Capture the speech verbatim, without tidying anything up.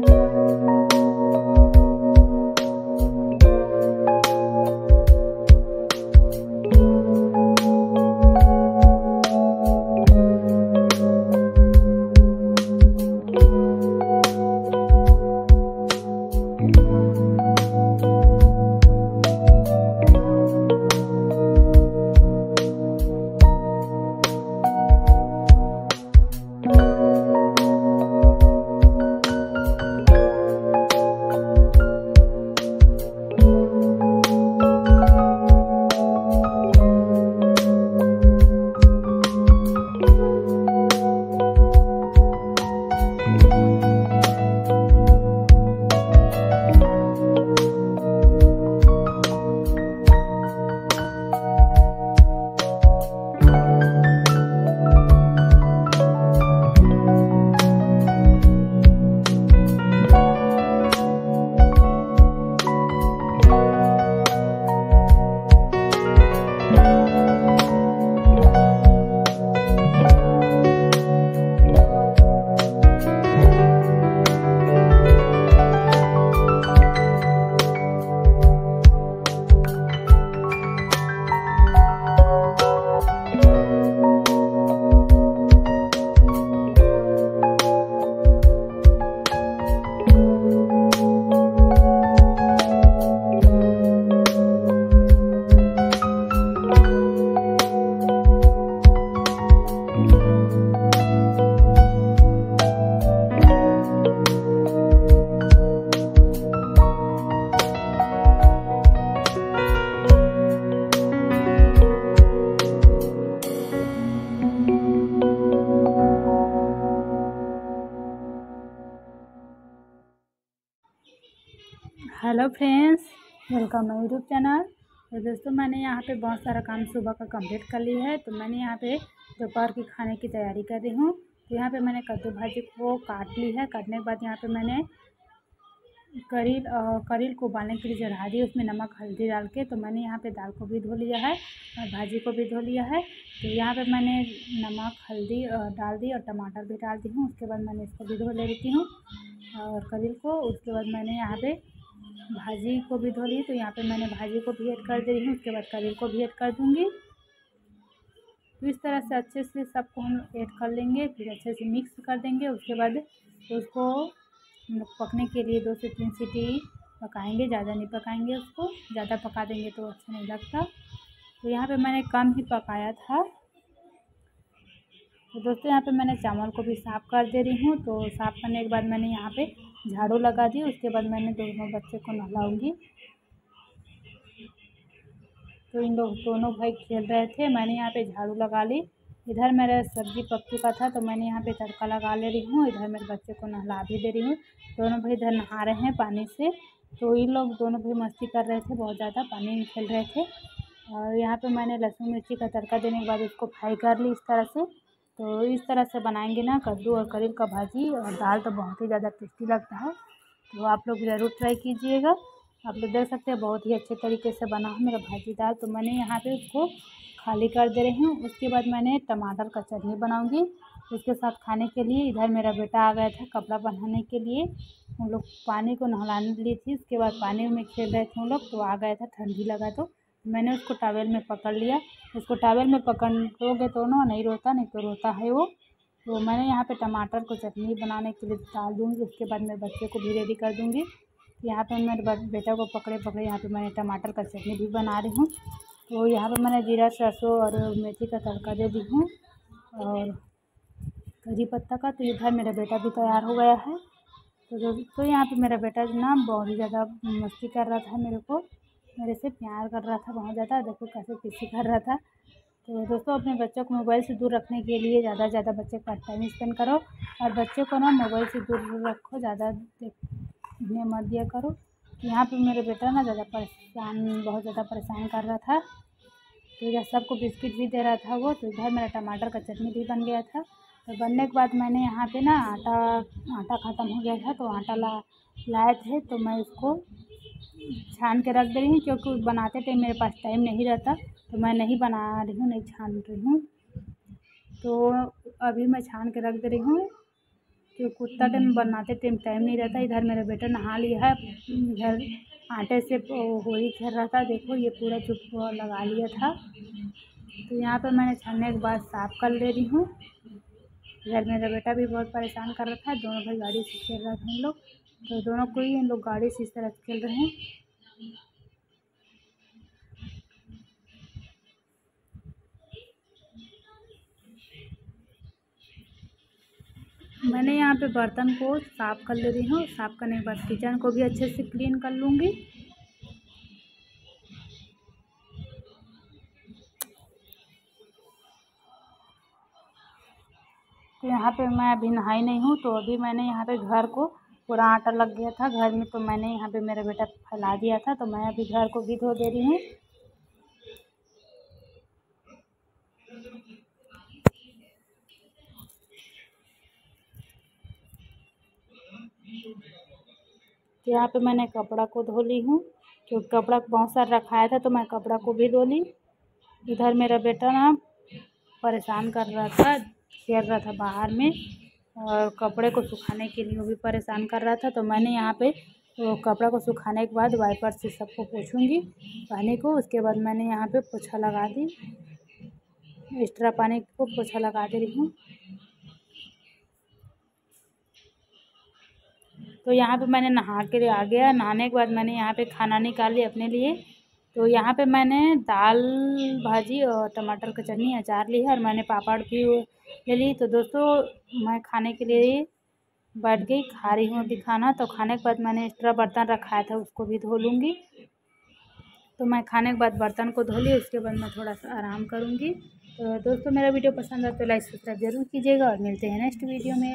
Hello friends, welcome my YouTube channel. तो दोस्तों, मैंने यहाँ पे बहुत सारा काम सुबह का कंप्लीट कर लिया है। तो मैंने यहाँ पे दोपहर की खाने की तैयारी कर रही हूँ। तो यहाँ पे मैंने कद्दू भाजी को काट ली है। काटने के बाद यहाँ पे मैंने करील करील को उबालने के लिए चढ़ा दी, उसमें नमक हल्दी डाल के। तो मैंने यहाँ पे दाल को भी धो लिया है और भाजी को भी धो लिया है। तो यहाँ पे मैंने नमक हल्दी डाल दी और टमाटर भी डाल दी हूँ। उसके बाद मैंने इसको भी धो ले लेती हूँ और करील को। उसके बाद मैंने यहाँ पे भाजी को भी धो ली। तो यहाँ पे मैंने भाजी को भी ऐड कर दे रही हूँ। उसके बाद करील को भी ऐड कर दूँगी। तो इस तरह से अच्छे से सबको हम ऐड कर लेंगे, फिर अच्छे से मिक्स कर देंगे। उसके बाद उसको पकने के लिए दो से तीन सीटी पकाएंगे, ज़्यादा नहीं पकाएंगे। उसको ज़्यादा पका देंगे तो अच्छा नहीं लगता। तो यहाँ पे मैंने कम ही पकाया था। तो दोस्तों, यहाँ पे मैंने चावल को भी साफ़ कर दे रही हूँ। तो साफ़ करने के बाद मैंने यहाँ पे झाड़ू लगा दी। उसके बाद मैंने दोनों बच्चे को नहलाऊंगी। तो इन लोग दोनों भाई खेल रहे थे, मैंने यहाँ पे झाड़ू लगा ली। इधर मेरा सब्जी पक चुका था तो मैंने यहाँ पे तड़का लगा ले रही हूँ। इधर मेरे बच्चे को नहला भी दे रही हूँ। दोनों भाई इधर नहा रहे हैं पानी से। तो इन लोग दोनों भाई मस्ती कर रहे थे, बहुत ज़्यादा पानी में खेल रहे थे। और यहाँ पे मैंने लहसुन मिर्ची का तड़का देने के बाद उसको फ्राई कर ली इस तरह से। तो इस तरह से बनाएंगे ना कद्दू और करील का भाजी और दाल, तो बहुत ही ज़्यादा टेस्टी लगता है। तो आप लोग ज़रूर ट्राई कीजिएगा। आप लोग देख सकते हैं बहुत ही अच्छे तरीके से बना है मेरा भाजी दाल। तो मैंने यहाँ पे उसको खाली कर दे रही हूँ। उसके बाद मैंने टमाटर का चटनी बनाऊँगी उसके साथ खाने के लिए। इधर मेरा बेटा आ गया था कपड़ा पहनाने के लिए। हम लोग पानी को नहलाने ली थी, उसके बाद पानी में खेल रहे थे हम लोग। तो आ गया था, ठंडी लगा तो मैंने उसको टॉवेल में पकड़ लिया। उसको टॉवेल में पकड़ोगे तो ना नहीं रोता, नहीं तो रोता है वो। तो मैंने यहाँ पे टमाटर को चटनी बनाने के लिए डाल दूँगी। उसके बाद मेरे बच्चे को भी रेडी कर दूँगी। यहाँ पे मेरे बेटा को पकड़े पकड़े यहाँ पे मैंने टमाटर का चटनी भी बना रही हूँ। तो यहाँ पे मैंने जीरा सरसों और मेथी का तड़का दे दी हूँ और करी पत्ता का। तो इधर मेरा बेटा भी तैयार हो गया है। तो तो यहाँ पे मेरा बेटा ना बहुत ही ज़्यादा मस्ती कर रहा था, मेरे को मेरे से प्यार कर रहा था बहुत ज़्यादा। देखो कैसे किसी कर रहा था। तो दोस्तों, अपने बच्चों को मोबाइल से दूर रखने के लिए ज़्यादा से ज़्यादा बच्चे का टाइम स्पेंड करो और बच्चे को ना मोबाइल से दूर रखो, ज़्यादा देखने मत दिया करो। यहाँ पे मेरे बेटा ना ज़्यादा परेशान बहुत ज़्यादा परेशान कर रहा था। तो इधर सबको बिस्किट भी दे रहा था वो। तो इधर मेरा टमाटर का चटनी भी बन गया था। तो बनने के बाद मैंने यहाँ पे ना आटा आटा ख़त्म हो गया था, तो आटा ला लाए थे। तो मैं उसको छान के रख दे रही हूँ, क्योंकि बनाते टाइम मेरे पास टाइम नहीं रहता। तो मैं नहीं बना रही हूँ, नहीं छान रही हूँ। तो अभी मैं छान के रख दे रही हूँ, क्योंकि उतना टाइम बनाते टाइम टाइम नहीं रहता। इधर मेरा बेटा नहा लिया है, इधर आटे से होली खेल रहा था। देखो ये पूरा चुप लगा लिया था। तो यहाँ पे मैंने छानने के बाद साफ़ कर ले रही हूँ। इधर मेरा बेटा भी बहुत परेशान कर रखा है। दोनों भाई गाड़ी से खेल रहे थे हम लोग, तो दोनों को ही इन लोग गाड़ी से इस तरह खेल रहे हैं। मैंने यहाँ पे बर्तन को साफ़ कर ले रही हूँ। साफ़ करने के बाद किचन को भी अच्छे से क्लीन कर लूँगी। तो यहाँ पे मैं अभी नहाई नहीं हूँ, तो अभी मैंने यहाँ पे घर को पूरा आटा लग गया था घर में, तो मैंने यहाँ पे मेरा बेटा फैला दिया था, तो मैं अभी घर को भी धो दे रही हूँ। तो यहाँ पे मैंने कपड़ा को धो ली हूँ, क्योंकि कपड़ा बहुत सारा रखाया था, तो मैं कपड़ा को भी धो ली। इधर मेरा बेटा ना परेशान कर रहा था, खेल रहा था बाहर में, और कपड़े को सुखाने के लिए वो भी परेशान कर रहा था। तो मैंने यहाँ पे वो कपड़ा को सुखाने के बाद वाइपर से सबको पोंछूँगी पानी को। उसके बाद मैंने यहाँ पे पोछा लगा दी, एक्स्ट्रा पानी को पोछा लगा दे रही हूँ। तो यहाँ पे मैंने नहा के आ गया। नहाने के बाद मैंने यहाँ पे खाना निकाली अपने लिए। तो यहाँ पे मैंने दाल भाजी और टमाटर का चटनी अचार ली है, और मैंने पापड़ भी ले ली। तो दोस्तों मैं खाने के लिए बैठ गई, खा रही हूँ अभी खाना। तो खाने के बाद मैंने एक्स्ट्रा बर्तन रखाया था, उसको भी धो लूँगी। तो मैं खाने के बाद बर्तन को धो ली, उसके बाद मैं थोड़ा सा आराम करूँगी। तो दोस्तों मेरा वीडियो पसंद आए तो लाइक सब्सक्राइब जरूर कीजिएगा, और मिलते हैं नेक्स्ट वीडियो में।